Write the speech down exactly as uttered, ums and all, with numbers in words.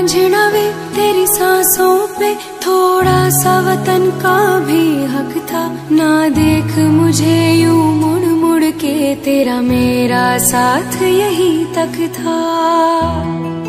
रांझना वे तेरी सांसों पे थोड़ा सा वतन का भी हक था। ना देख मुझे यूं मुड़ मुड़ के, तेरा मेरा साथ यही तक था।